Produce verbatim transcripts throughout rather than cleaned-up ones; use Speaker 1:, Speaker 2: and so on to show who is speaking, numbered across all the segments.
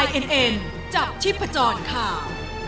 Speaker 1: อ เอ็น เอ็น จับชีพจรข่าว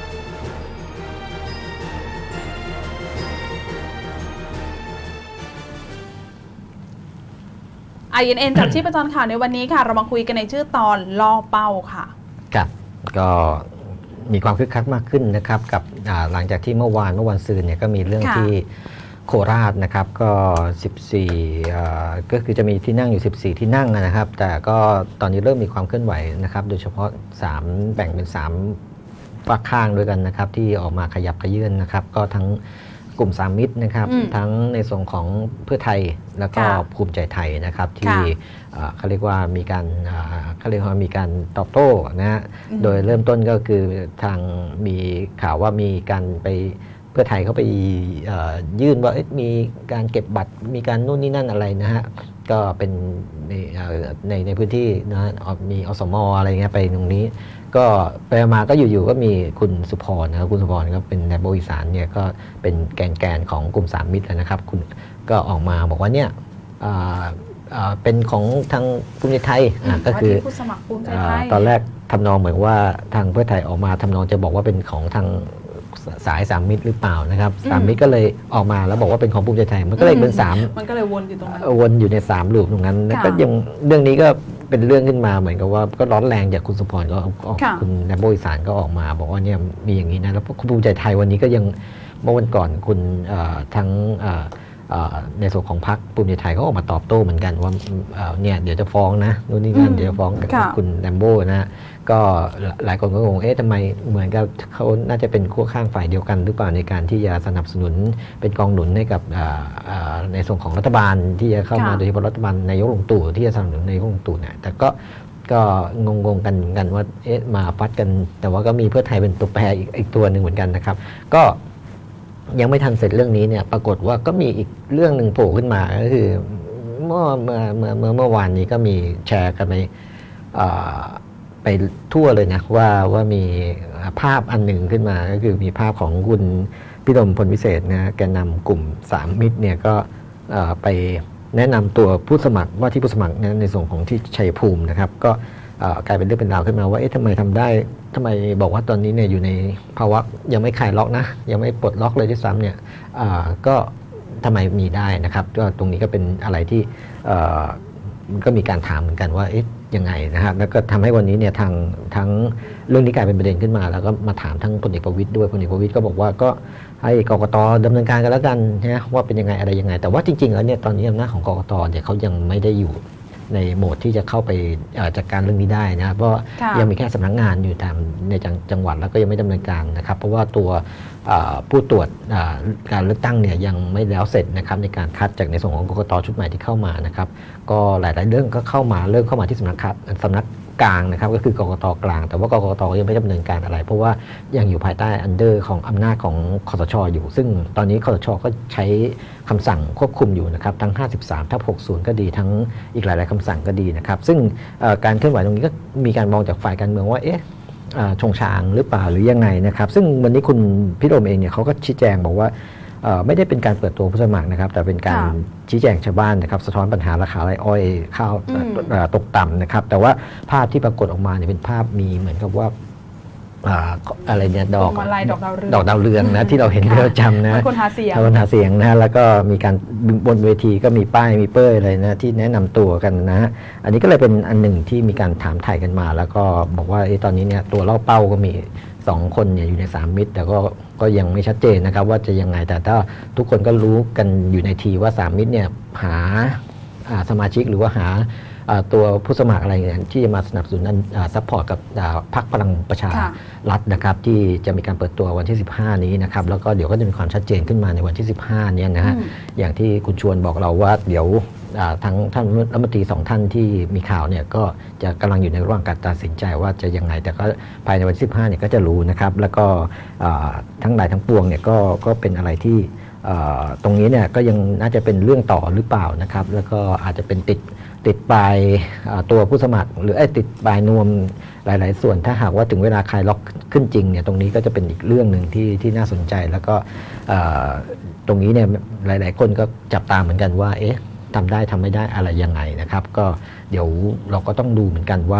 Speaker 2: ไอ เอ็น เอ็น จับชีพจรข่าวในวันนี้ค่ะเรามาคุยกันในชื่อตอนล่อเป้าค่ะ
Speaker 3: ครับก็มีความคึกคักมากขึ้นนะครับกับหลังจากที่เมื่อวานเมื่อวันซืนเนี่ยก็มีเรื่องที่โคราชนะครับก็สิบสี่ก็คือจะมีที่นั่งอยู่สิบสี่ที่นั่งนะครับแต่ก็ตอนนี้เริ่มมีความเคลื่อนไหวนะครับโดยเฉพาะสามแบ่งเป็นสามฝักข้างด้วยกันนะครับที่ออกมาขยับขยื่นนะครับก็ทั้งกลุ่มสามมิตรนะครับทั้งในส่วนของเพื่อไทยแล้วก็ภูมิใจไทยนะครับที่เขาเรียกว่ามีการเขาเรียกว่ามีการตอบโต้นะฮะโดยเริ่มต้นก็คือทางมีข่าวว่ามีการไปเพื่อไทยเขาไปยื่นว่ามีการเก็บบัตรมีการนู่นนี่นั่นอะไรนะฮะก็เป็นในในในพื้นที่นะมีอสมอะไรเงี้ยไปตรงนี้ก็ไปมาก็อยู่ๆก็มีคุณสุพรนะครับคุณสุพรก็เป็นในบริษัทเนี่ยก็เป็นแกนๆของกลุ่มสามมิตรนะครับคุณก็ออกมาบอกว่าเนี่ยเป็นของทางภูมิใจไทยก็คือตอนแรกทำนองเหมือนว่าทางเพื่อไทยออกมาทำนองจะบอกว่าเป็นของทางสายสามมิตรหรือเปล่านะครับสามมิตรก็เลยออกมาแล้วบอกว่าเป็นของภูมิใจไทยมันก็เลยเป็นสาม
Speaker 2: มันก็เลยวนอยู่ตรงนั้น
Speaker 3: วนอยู่ในสามลูปตรงนั้นแล้วก็ยังเรื่องนี้ก็เป็นเรื่องขึ้นมาเหมือนกับว่าก็ร้อนแรงจากคุณสุพรก็คุณนายโบอีสานก็ออกมาบอกว่าเนี่ยมีอย่างนี้นะแล้วคุณภูมิใจไทยวันนี้ก็ยังเมื่อวันก่อนคุณทั้งในส่วนของพรรคภูมิใจไทยเขาออกมาตอบโต้เหมือนกันว่าเนี่ยเดี๋ยวจะฟ้องนะนู่นนี่นั่นเดี๋ยวจะฟ้องกับคุณแลมโบ้นะก็หลายคนก็งงเอ๊ะทำไมเหมือนกับเขาน่าจะเป็นขั้วข้างฝ่ายเดียวกันหรือเปล่าในการที่จะสนับสนุนเป็นกองหนุนให้กับในส่วนของรัฐบาลที่จะเข้ามาโดยเฉพาะรัฐบาลนายกลุงตู่ที่จะสนับสนุนนายกลุงตู่เนี่ยแต่ก็ก็งงๆกันกันว่าเอ๊ะมาฟัดกันแต่ว่าก็มีเพื่อไทยเป็นตัวแปรอีกอีกตัวหนึ่งเหมือนกันนะครับก็ยังไม่ทันเสร็จเรื่องนี้เนี่ยปรากฏว่าก็มีอีกเรื่องหนึ่งโผล่ขึ้นมาก็คือเมื่อเมื่อเมื่อเมื่อเมื่อวานนี้ก็มีแชร์กันไปไปทั่วเลยนะว่าว่ามีภาพอันหนึ่งขึ้นมาก็คือมีภาพของคุณพี่ดมพลวิเศษนะแกนนำกลุ่มสามมิตรเนี่ยก็ไปแนะนำตัวผู้สมัครว่าที่ผู้สมัครในส่วนของที่ชัยภูมินะครับก็กลายเป็นเรื่องเป็นราวขึ้นมาว่าเอ๊ะทำไมทำได้ทำไมบอกว่าตอนนี้เนี่ยอยู่ในภาวะยังไม่คลายล็อกนะยังไม่ปลดล็อกเลยที่ซ้ำเนี่ยก็ทำไมมีได้นะครับก็ตรงนี้ก็เป็นอะไรที่มันก็มีการถามเหมือนกันว่าเอ๊ะยังไงนะครับแล้วก็ทำให้วันนี้เนี่ยทางทั้งเรื่องนี้กลายเป็นประเด็นขึ้นมาแล้วก็มาถามทั้งพลเอกประวิตรด้วยพลเอกประวิตรก็บอกว่าก็ให้กกต.ดำเนินการกันแล้วกันนะว่าเป็นยังไงอะไรยังไงแต่ว่าจริงๆแล้วเนี่ยตอนนี้อำนาจของกกต.เนี่ยเขายังไม่ได้อยู่ในโหมดที่จะเข้าไปจัดการเรื่องนี้ได้นะเพราะยังมีแค่สำนักงานอยู่ตามในจังหวัดแล้วก็ยังไม่ดำเนินการนะครับเพราะว่าตัวผู้ตรวจการเลือกตั้งเนี่ยยังไม่แล้วเสร็จนะครับในการคัดจากในส่วนของกกต.ชุดใหม่ที่เข้ามานะครับก็หลายๆเรื่องก็เข้ามาเริ่มเข้ามาที่สำนักสำนักกลางนะครับก็คือกกต.กลางแต่ว่ากกต.ยังไม่ดำเนินการอะไรเพราะว่ายังอยู่ภายใต้อันเดอร์ของอำนาจของคสช.อยู่ซึ่งตอนนี้คสช.ก็ใช้คำสั่งควบคุมอยู่นะครับทั้งห้าสิบสามทับหกสิบก็ดีทั้งอีกหลายๆคำสั่งก็ดีนะครับซึ่งการเคลื่อนไหวตรงนี้ก็มีการมองจากฝ่ายการเมืองว่าเอ๊ะชงชางหรือเปล่าหรือยังไงนะครับซึ่งวันนี้คุณพี่โดมเองเนี่ยเขาก็ชี้แจงบอกว่าไม่ได้เป็นการเปิดตัวผู้สมัครนะครับแต่เป็นการชี้แจงชาวบ้านนะครับสะท้อนปัญหาราคาไรอ้อยข้าวตกต่ำนะครับแต่ว่าภาพที่ปรากฏออกมาเนี่ยเป็นภาพมีเหมือนกับว่าอะไรเนี่ยดอกดอกดาวเรืองนะที่เราเห็นเราจำนะ
Speaker 2: คนหาเสียง
Speaker 3: คนหาเสียงนะแล้วก็มีการบนเวทีก็มีป้ายมีเป้ยอะไรนะที่แนะนำตัวกันนะอันนี้ก็เลยเป็นอันหนึ่งที่มีการถามถ่ายกันมาแล้วก็บอกว่าตอนนี้เนี่ยตัวเล่าเป้าก็มีสองคนเนี่ยอยู่ในสามมิตรแต่ก็ก็ยังไม่ชัดเจนนะครับว่าจะยังไงแต่ถ้าทุกคนก็รู้กันอยู่ในทีว่าสามมิตรเนี่ยหาสมาชิกหรือว่าหาตัวผู้สมัครอะไรที่จะมาสนับสนุนซัพพอร์ตกับพรรคพลังประชารัฐนะครับที่จะมีการเปิดตัววันที่สิบห้านี้นะครับแล้วก็เดี๋ยวก็จะมีความชัดเจนขึ้นมาในวันที่สิบห้านี้นะฮะอย่างที่คุณชวนบอกเราว่าเดี๋ยวทั้งท่านรัฐมนตรีสองท่านที่มีข่าวเนี่ยก็จะกำลังอยู่ในระหว่างการตัดสินใจว่าจะยังไงแต่ก็ภายในวันที่สิบห้าเนี่ยก็จะรู้นะครับแล้วก็ทั้งหลายทั้งปวงเนี่ยก็ก็เป็นอะไรที่ตรงนี้เนี่ยก็ยังน่าจะเป็นเรื่องต่อหรือเปล่านะครับแล้วก็อาจจะเป็นติดติดปลายตัวผู้สมัครหรือไอ้ติดปลายนวมหลายๆส่วนถ้าหากว่าถึงเวลาคลายล็อกขึ้นจริงเนี่ยตรงนี้ก็จะเป็นอีกเรื่องหนึ่งที่ที่น่าสนใจแล้วก็ตรงนี้เนี่ยหลายๆคนก็จับตาเหมือนกันว่าเอ๊ะทำได้ทำไม่ได้อะไรยังไงนะครับก็เดี๋ยวเราก็ต้องดูเหมือนกันว่า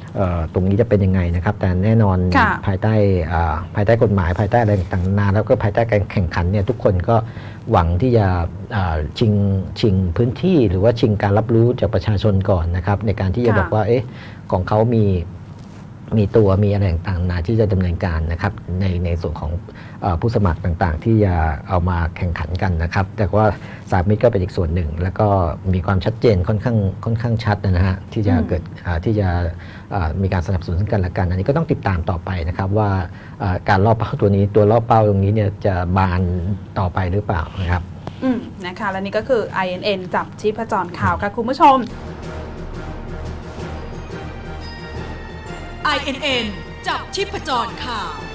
Speaker 3: ตรงนี้จะเป็นยังไงนะครับแต่แน่นอนภายใต้ภายใต้กฎหมายภายใต้อะไรต่างๆนานาแล้วก็ภายใต้การแข่งขันเนี่ยทุกคนก็หวังที่จะชิงชิงพื้นที่หรือว่าชิงการรับรู้จากประชาชนก่อนนะครับในการที่จะบอกว่าเอ๊ะของเขามีมีตัวมีอะไรต่างๆนาที่จะดำเนินการนะครับในในส่วนของผู้สมัครต่างๆที่จะเอามาแข่งขันกันนะครับแต่ว่าสามมิตรก็เป็นอีกส่วนหนึ่งแล้วก็มีความชัดเจนค่อนข้างค่อนข้างชัดนะฮะที่จะเกิดที่จะมีการสนับสนุนกันและกันอันนี้ก็ต้องติดตามต่อไปนะครับว่าการล่อเป้าตัวนี้ตัวล่อเป้าตรงนี้เนี่ยจะบานต่อไปหรือเปล่านะครับ
Speaker 2: อืมนะคะและนี่ก็คือ ไอ เอ็น เอ็น จับชีพจรข่าวค่ะคุณผู้ชม
Speaker 1: ไอ เอ็น เอ็น จับชีพจรข่าว